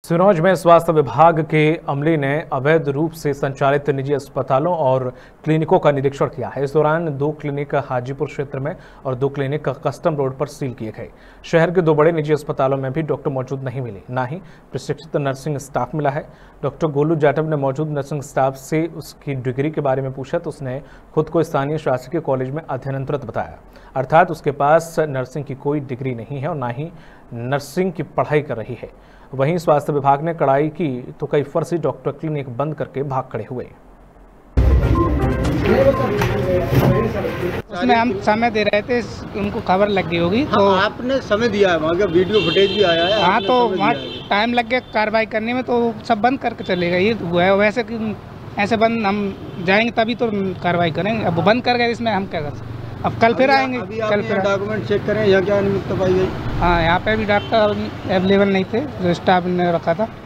सिरौंज में स्वास्थ्य विभाग के अमले ने अवैध रूप से संचालित निजी अस्पतालों और क्लिनिकों का निरीक्षण किया है। इस दौरान 2 क्लिनिक हाजीपुर क्षेत्र में और 2 क्लिनिक कस्टम रोड पर सील किए गए। शहर के 2 बड़े निजी अस्पतालों में भी डॉक्टर मौजूद नहीं मिले, ना ही प्रशिक्षित नर्सिंग स्टाफ मिला है। डॉक्टर गोलू जाटव ने मौजूद नर्सिंग स्टाफ से उसकी डिग्री के बारे में पूछा तो उसने खुद को स्थानीय शासकीय कॉलेज में अध्ययनरत बताया, अर्थात उसके पास नर्सिंग की कोई डिग्री नहीं है और ना ही नर्सिंग की पढ़ाई कर रही है। वहीं स्वास्थ्य विभाग ने कड़ाई की तो कई फर्जी डॉक्टर क्लिनिक बंद करके भाग खड़े हुए। उसमें हम समय दे रहे थे, उनको खबर लग गई होगी तो आपने समय दिया है, वहाँ का वीडियो फुटेज भी आया है। हाँ, तो वहाँ टाइम लग गया कार्रवाई करने में, तो सब बंद करके चलेगा। ये हुआ है, वैसे कि ऐसे बंद हम जाएंगे तभी तो कार्रवाई करेंगे। अब बंद कर गए, इसमें हम क्या कर सकते। अब कल फिर आएंगे। कल फिर डॉक्यूमेंट चेक करें, यहाँ क्या अनियमितता पाई गई। हाँ, यहाँ पे भी डॉक्टर अवेलेबल नहीं थे, जो स्टाफ ने रखा था।